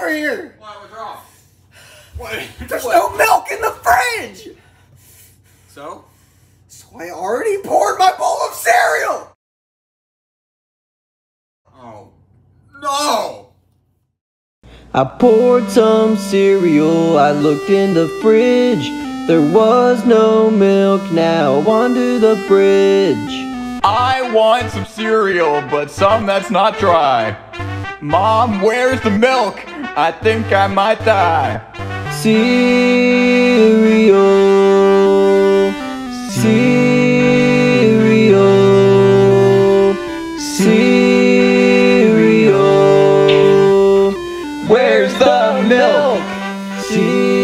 over here. What's wrong? There's no milk in the fridge. So? So I already poured my bowl of cereal. Oh, no! I poured some cereal, I looked in the fridge. There was no milk, now onto the bridge. I want some cereal, but some that's not dry. Mom, where's the milk? I think I might die. Cereal, cereal, cereal. Where's the milk? Cereal.